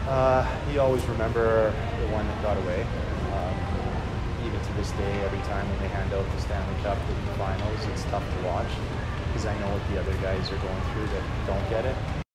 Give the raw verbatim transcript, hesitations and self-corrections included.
Uh, you always remember the one that got away. Um, even to this day, every time when they hand out the Stanley Cup in the finals, it's tough to watch because I know what the other guys are going through that don't get it.